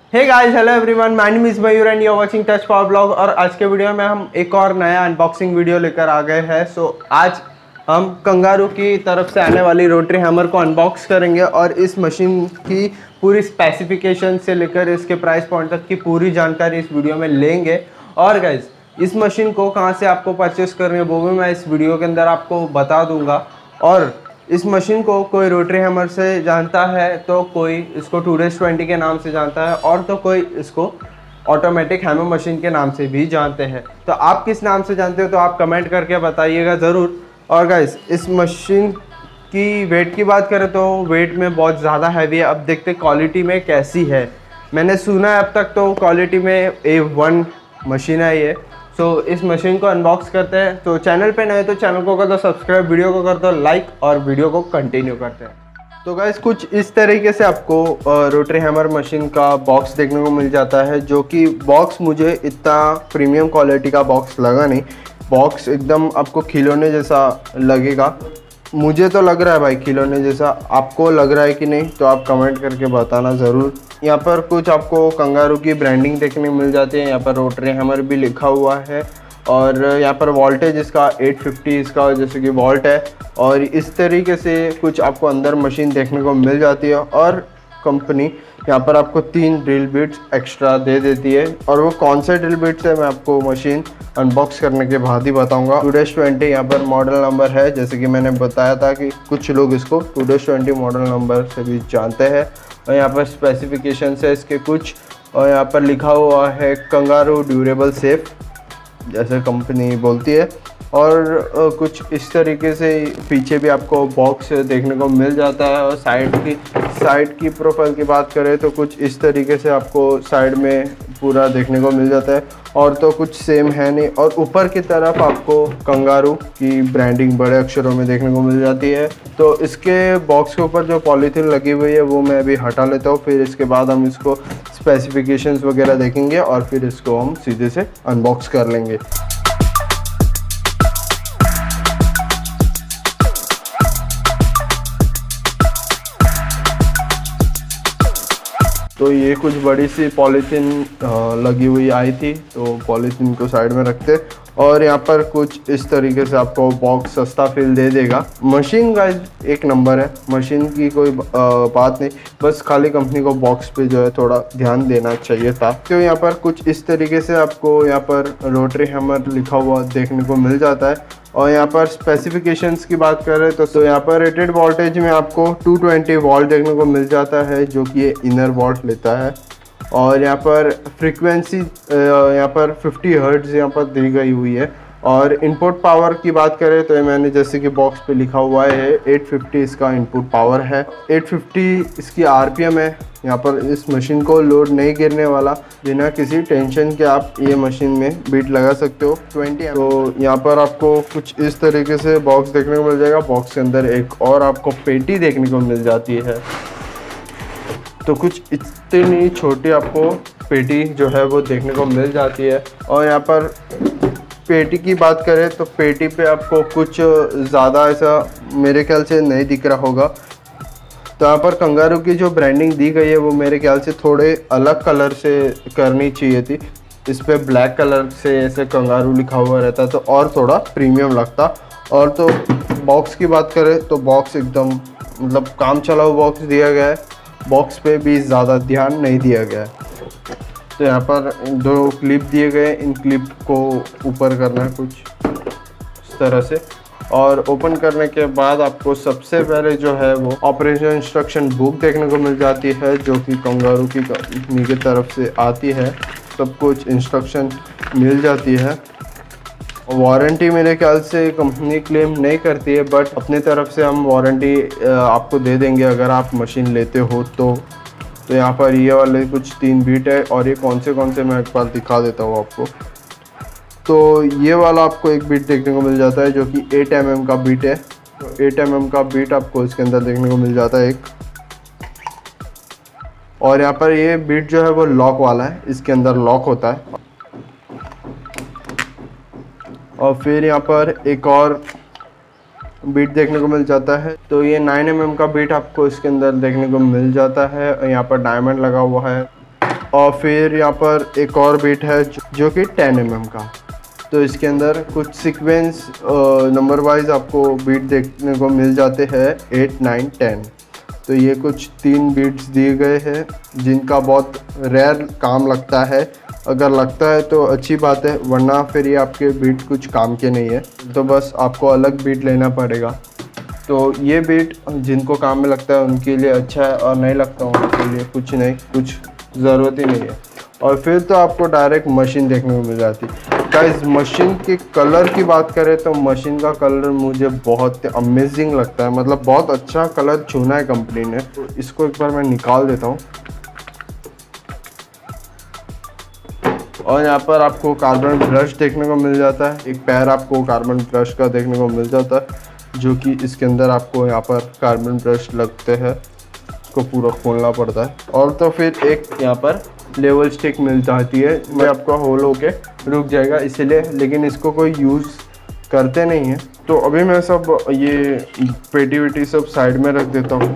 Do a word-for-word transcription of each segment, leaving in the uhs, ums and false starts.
Hey guys, hello everyone, my name is Mayur and you are watching touch power blog. और आज के video में हम एक और नया अनबॉक्सिंग वीडियो लेकर आ गए हैं। सो so, आज हम कंगारू की तरफ से आने वाली रोटरी हैमर को अनबॉक्स करेंगे और इस मशीन की पूरी स्पेसिफिकेशन से लेकर इसके प्राइस पॉइंट तक की पूरी जानकारी इस वीडियो में लेंगे। और गाइस, इस मशीन को कहाँ से आपको परचेस करनी है वो भी मैं इस वीडियो के अंदर आपको बता दूंगा। और इस मशीन को कोई रोटरी हैमर से जानता है तो कोई इसको टू डेज ट्वेंटी के नाम से जानता है और तो कोई इसको ऑटोमेटिक हैमर मशीन के नाम से भी जानते हैं। तो आप किस नाम से जानते हो तो आप कमेंट करके बताइएगा ज़रूर। और गाइस, इस मशीन की वेट की बात करें तो वेट में बहुत ज़्यादा हैवी है। अब देखते क्वालिटी में कैसी है। मैंने सुना है अब तक तो क्वालिटी में ए वन मशीन है ये। तो so, इस मशीन को अनबॉक्स करते हैं। तो चैनल पे नए तो चैनल को कर दो सब्सक्राइब, वीडियो को कर दो लाइक और वीडियो को कंटिन्यू करते हैं। तो गाइस, कुछ इस तरीके से आपको रोटरी हैमर मशीन का बॉक्स देखने को मिल जाता है, जो कि बॉक्स मुझे इतना प्रीमियम क्वालिटी का बॉक्स लगा नहीं। बॉक्स एकदम आपको खिलौने जैसा लगेगा। मुझे तो लग रहा है भाई खिलौने जैसा। आपको लग रहा है कि नहीं तो आप कमेंट करके बताना ज़रूर। यहाँ पर कुछ आपको कंगारू की ब्रांडिंग देखने को मिल जाती है। यहाँ पर रोटरी हैमर भी लिखा हुआ है और यहाँ पर वोल्टेज इसका आठ सौ पचास इसका जैसे कि वोल्ट है। और इस तरीके से कुछ आपको अंदर मशीन देखने को मिल जाती है। और कंपनी यहाँ पर आपको तीन ड्रिल बिट्स एक्स्ट्रा दे देती है। और वो कौन से ड्रिल बिट्स है मैं आपको मशीन अनबॉक्स करने के बाद ही बताऊंगा। टू डेज ट्वेंटी यहाँ पर मॉडल नंबर है, जैसे कि मैंने बताया था कि कुछ लोग इसको two dash twenty model number से भी जानते हैं। और यहाँ पर स्पेसिफिकेशन है इसके कुछ, और यहाँ पर लिखा हुआ है कंगारू ड्यूरेबल सेफ, जैसे कंपनी बोलती है। और कुछ इस तरीके से पीछे भी आपको बॉक्स देखने को मिल जाता है। और साइड की साइड की प्रोफाइल की बात करें तो कुछ इस तरीके से आपको साइड में पूरा देखने को मिल जाता है। और तो कुछ सेम है नहीं। और ऊपर की तरफ आपको कंगारू की ब्रांडिंग बड़े अक्षरों में देखने को मिल जाती है। तो इसके बॉक्स के ऊपर जो पॉलीथीन लगी हुई है वो मैं अभी हटा लेता हूँ। फिर इसके बाद हम इसको स्पेसिफिकेशंस वगैरह देखेंगे और फिर इसको हम सीधे से अनबॉक्स कर लेंगे। तो ये कुछ बड़ी सी पॉलीथीन लगी हुई आई थी, तो पॉलीथीन को साइड में रखते। और यहाँ पर कुछ इस तरीके से आपको बॉक्स सस्ता फील दे देगा। मशीन का एक नंबर है, मशीन की कोई बात नहीं, बस खाली कंपनी को बॉक्स पे जो है थोड़ा ध्यान देना चाहिए था। तो यहाँ पर कुछ इस तरीके से आपको यहाँ पर रोटरी हैमर लिखा हुआ देखने को मिल जाता है। और यहाँ पर स्पेसिफिकेशंस की बात करें तो, तो यहाँ पर रेटेड वोल्टेज में आपको दो सौ बीस वोल्ट देखने को मिल जाता है, जो कि ये इनर वोल्ट लेता है। और यहाँ पर फ्रीक्वेंसी यहाँ पर पचास हर्ट्ज यहाँ पर दी गई हुई है। और इनपुट पावर की बात करें तो ये मैंने जैसे कि बॉक्स पे लिखा हुआ है आठ सौ पचास इसका इनपुट पावर है, आठ सौ पचास इसकी आरपीएम है। यहाँ पर इस मशीन को लोड नहीं गिरने वाला, बिना किसी टेंशन के आप ये मशीन में बीट लगा सकते हो बीस। तो यहाँ पर आपको कुछ इस तरीके से बॉक्स देखने को मिल जाएगा। बॉक्स के अंदर एक और आपको पेटी देखने को मिल जाती है। तो कुछ इतनी छोटी आपको पेटी जो है वो देखने को मिल जाती है। और यहाँ पर पेटी की बात करें तो पेटी पे आपको कुछ ज़्यादा ऐसा मेरे ख्याल से नहीं दिख रहा होगा। तो यहाँ पर कंगारू की जो ब्रांडिंग दी गई है वो मेरे ख्याल से थोड़े अलग कलर से करनी चाहिए थी। इस पर ब्लैक कलर से ऐसे कंगारू लिखा हुआ रहता तो और थोड़ा प्रीमियम लगता। और तो बॉक्स की बात करें तो बॉक्स एकदम मतलब काम चला हुआ बॉक्स दिया गया है। बॉक्स पे भी ज़्यादा ध्यान नहीं दिया गया है। तो यहाँ पर दो क्लिप दिए गए, इन क्लिप को ऊपर करना है कुछ इस तरह से। और ओपन करने के बाद आपको सबसे पहले जो है वो ऑपरेशन इंस्ट्रक्शन बुक देखने को मिल जाती है, जो कि कंगारू की कंपनी की तरफ से आती है। सब कुछ इंस्ट्रक्शन मिल जाती है। वारंटी मेरे ख्याल से कंपनी क्लेम नहीं करती है, बट अपने तरफ से हम वारंटी आपको दे देंगे अगर आप मशीन लेते हो तो। तो यहाँ पर ये वाले कुछ तीन बीट है और ये कौन से कौन से मैं एक बार दिखा देता हूँ आपको। तो ये वाला आपको एक बीट देखने को मिल जाता है, जो कि आठ एम एम का बीट है। तो आठ एम एम का बीट आपको इसके अंदर देखने को मिल जाता है एक। और यहाँ पर ये बीट जो है वो लॉक वाला है, इसके अंदर लॉक होता है। और फिर यहाँ पर एक और बीट देखने को मिल जाता है। तो ये नाइन एम एम का बीट आपको इसके अंदर देखने को मिल जाता है। यहाँ पर डायमंड लगा हुआ है। और फिर यहाँ पर एक और बीट है जो, जो कि टेन एम एम का। तो इसके अंदर कुछ सीक्वेंस नंबर वाइज आपको बीट देखने को मिल जाते हैं, एट नाइन टेन। तो ये कुछ तीन बीट्स दिए गए हैं जिनका बहुत रेयर काम लगता है। अगर लगता है तो अच्छी बात है, वरना फिर ये आपके बीट कुछ काम के नहीं है, तो बस आपको अलग बीट लेना पड़ेगा। तो ये बीट जिनको काम में लगता है उनके लिए अच्छा है, और नहीं लगता उनके लिए कुछ नहीं, कुछ ज़रूरत ही नहीं है। और फिर तो आपको डायरेक्ट मशीन देखने को मिल जाती है। गाइस, मशीन के कलर की बात करें तो मशीन का कलर मुझे बहुत अमेजिंग लगता है, मतलब बहुत अच्छा कलर चुना है कंपनी ने। तो इसको एक बार मैं निकाल देता हूँ। और यहाँ पर आपको कार्बन ब्रश देखने को मिल जाता है, एक पैर आपको कार्बन ब्रश का देखने को मिल जाता है, जो कि इसके अंदर आपको यहाँ पर कार्बन ब्रश लगते हैं, इसको पूरा खोलना पड़ता है। और तो फिर एक यहाँ पर लेवल स्टिक मिल जाती है, मैं आपका होल होके रुक जाएगा इसलिए, लेकिन इसको कोई यूज़ करते नहीं है। तो अभी मैं सब ये पेटी वेटी सब साइड में रख देता हूँ।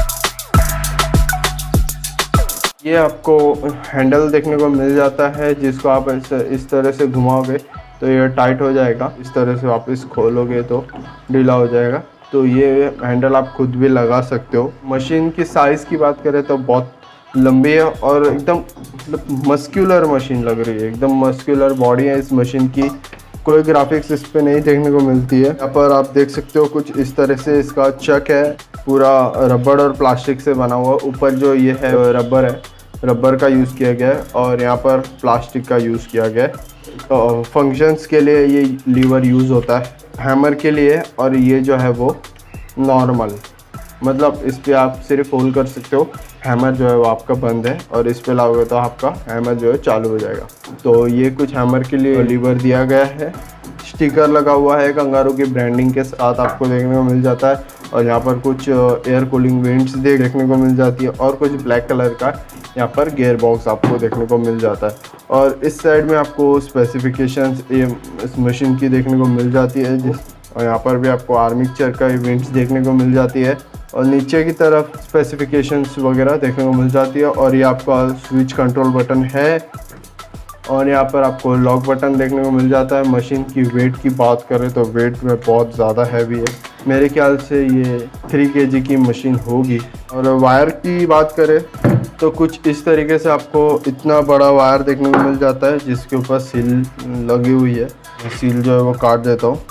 ये आपको हैंडल देखने को मिल जाता है, जिसको आप इस, इस तरह से घुमाओगे तो ये टाइट हो जाएगा, इस तरह से वापस खोलोगे तो ढीला हो जाएगा। तो ये हैंडल आप खुद भी लगा सकते हो। मशीन की साइज़ की बात करें तो बहुत लंबी है और एकदम मतलब मस्क्यूलर मशीन लग रही है, एकदम मस्क्यूलर बॉडी है इस मशीन की। कोई ग्राफिक्स इस पे नहीं देखने को मिलती है। यहाँ पर आप देख सकते हो कुछ इस तरह से इसका चक है, पूरा रबड़ और प्लास्टिक से बना हुआ। ऊपर जो ये है रबर है, रबर का यूज़ किया गया है, और यहाँ पर प्लास्टिक का यूज़ किया गया है। तो फंक्शंस के लिए ये लीवर यूज़ होता है, हैमर के लिए, और ये जो है वो नॉर्मल, मतलब इस पर आप सिर्फ होल्ड कर सकते हो, हैमर जो है वो आपका बंद है, और इस पे लाओगे तो आपका हैमर जो है चालू हो जाएगा। तो ये कुछ हैमर के लिए लीवर दिया गया है। स्टिकर लगा हुआ है कंगारू की ब्रांडिंग के साथ, आपको देखने को मिल जाता है। और यहाँ पर कुछ एयर कूलिंग वेंट्स देखने को मिल जाती है, और कुछ ब्लैक कलर का यहाँ पर गियर बॉक्स आपको देखने को मिल जाता है। और इस साइड में आपको स्पेसिफिकेशंस इस मशीन की देखने को मिल जाती है, जिस और यहाँ पर भी आपको आर्मेचर का इवेंट्स देखने को मिल जाती है, और नीचे की तरफ स्पेसिफिकेशंस वगैरह देखने को मिल जाती है। और ये आपका स्विच कंट्रोल बटन है, और यहाँ पर आपको लॉक बटन देखने को मिल जाता है। मशीन की वेट की बात करें तो वेट में बहुत ज़्यादा हैवी है, मेरे ख्याल से ये थ्री के जी की मशीन होगी। और वायर की बात करें तो कुछ इस तरीके से आपको इतना बड़ा वायर देखने को मिल जाता है, जिसके ऊपर सील लगी हुई है। सील जो है वो काट देता हूँ।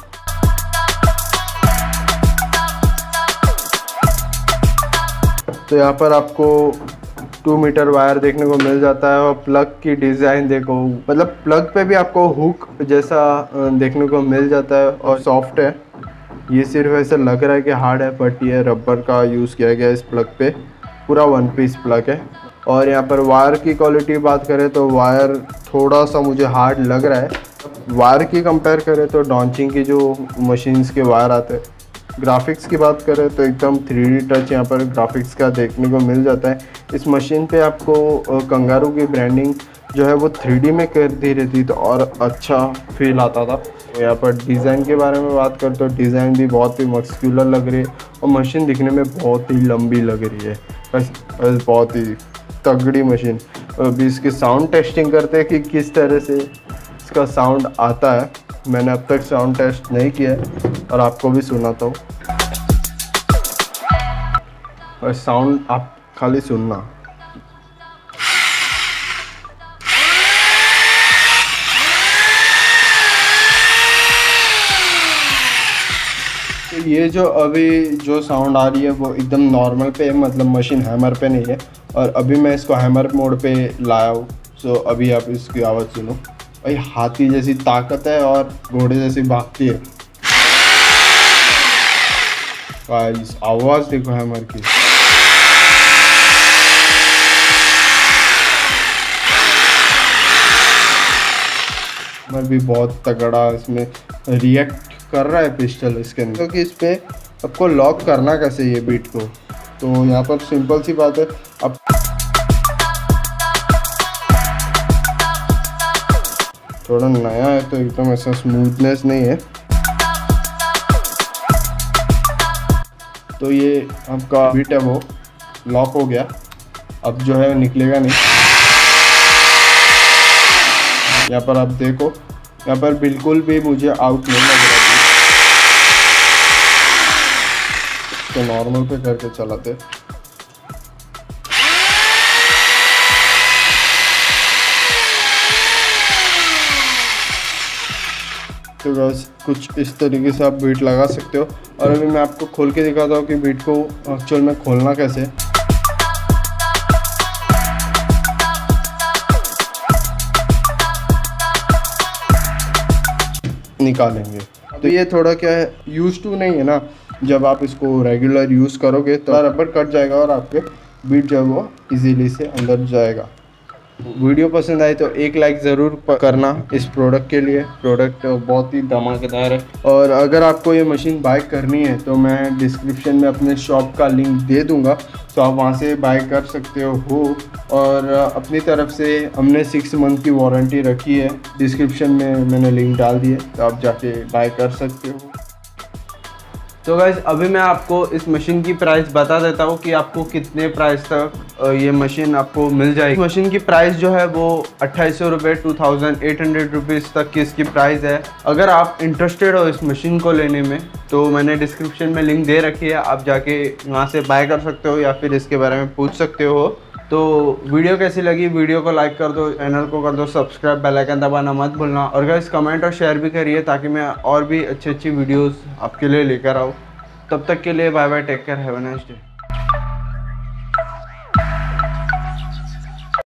तो यहाँ पर आपको टू मीटर वायर देखने को मिल जाता है, और प्लग की डिज़ाइन देखो, मतलब प्लग पे भी आपको हुक जैसा देखने को मिल जाता है, और सॉफ्ट है। ये सिर्फ ऐसा लग रहा है कि हार्ड है, बट ये रबर का यूज़ किया गया है इस प्लग पे, पूरा वन पीस प्लग है। और यहाँ पर वायर की क्वालिटी बात करें तो वायर थोड़ा सा मुझे हार्ड लग रहा है। वायर की कंपेयर करें तो डॉन्चिंग की जो मशीन्स के वायर आते हैं। ग्राफिक्स की बात करें तो एकदम थ्री डी टच यहाँ पर ग्राफिक्स का देखने को मिल जाता है। इस मशीन पे आपको कंगारू की ब्रांडिंग जो है वो थ्री डी में कर दी रहती तो और अच्छा फील आता था। तो यहाँ पर डिज़ाइन के बारे में बात करें तो डिज़ाइन भी बहुत ही मस्क्यूलर लग रही है, और मशीन दिखने में बहुत ही लंबी लग रही है, बस बस बहुत ही तगड़ी मशीन। अभी इसकी साउंड टेस्टिंग करते हैं कि किस तरह से इसका साउंड आता है। मैंने अब तक साउंड टेस्ट नहीं किया है, और आपको भी सुनाता हूँ, और साउंड आप खाली सुनना। तो ये जो अभी जो साउंड आ रही है वो एकदम नॉर्मल पे है, मतलब मशीन हैमर पे नहीं है। और अभी मैं इसको हैमर मोड पे लाया हूँ, सो अभी आप इसकी आवाज़ सुनो। भाई हाथी जैसी ताकत है और घोड़े जैसी भागती है। गाइस आवाज़ देखो हैमर की। हैमर भी बहुत तगड़ा इसमें रिएक्ट कर रहा है पिस्टल इसके अंदर। क्योंकि इस पे आपको लॉक करना कैसे ये बीट को, तो यहाँ पर सिंपल सी बात है, आप थोड़ा नया है तो एकदम ऐसा स्मूथनेस नहीं है। तो ये आपका बीट है वो लॉक हो गया, अब जो है निकलेगा नहीं। यहाँ पर आप देखो, यहाँ पर बिल्कुल भी मुझे आउट नहीं लग रहा है। तो नॉर्मल पे करके चलाते। तो बस कुछ इस तरीके से आप बीट लगा सकते हो। और अभी मैं आपको खोल के दिखाता हूँ कि बीट को एक्चुअल में खोलना कैसे। निकालेंगे तो ये थोड़ा क्या है, यूज टू नहीं है ना, जब आप इसको रेगुलर यूज़ करोगे तो रबर कट जाएगा और आपके बीट जो है वो इजीली से अंदर जाएगा। वीडियो पसंद आए तो एक लाइक ज़रूर करना इस प्रोडक्ट के लिए। प्रोडक्ट बहुत ही धमाकेदार है। और अगर आपको ये मशीन बाय करनी है तो मैं डिस्क्रिप्शन में अपने शॉप का लिंक दे दूंगा, तो आप वहां से बाय कर सकते हो। और अपनी तरफ से हमने सिक्स मंथ की वारंटी रखी है, डिस्क्रिप्शन में मैंने लिंक डाल दी है, तो आप जाके बाय कर सकते हो। तो गाइस अभी मैं आपको इस मशीन की प्राइस बता देता हूँ कि आपको कितने प्राइस तक ये मशीन आपको मिल जाएगी। मशीन की प्राइस जो है वो अट्ठाईस सौ रुपये two thousand eight hundred rupees तक की इसकी प्राइस है। अगर आप इंटरेस्टेड हो इस मशीन को लेने में तो मैंने डिस्क्रिप्शन में लिंक दे रखी है, आप जाके वहाँ से बाय कर सकते हो या फिर इसके बारे में पूछ सकते हो। तो वीडियो कैसी लगी, वीडियो को लाइक कर दो, चैनल को कर दो सब्सक्राइब, बेल आइकन दबाना मत भूलना। और गाइस कमेंट और शेयर भी करिए ताकि मैं और भी अच्छी अच्छी वीडियोस आपके लिए लेकर आऊँ। तब तक के लिए bye bye, take care, have a nice day.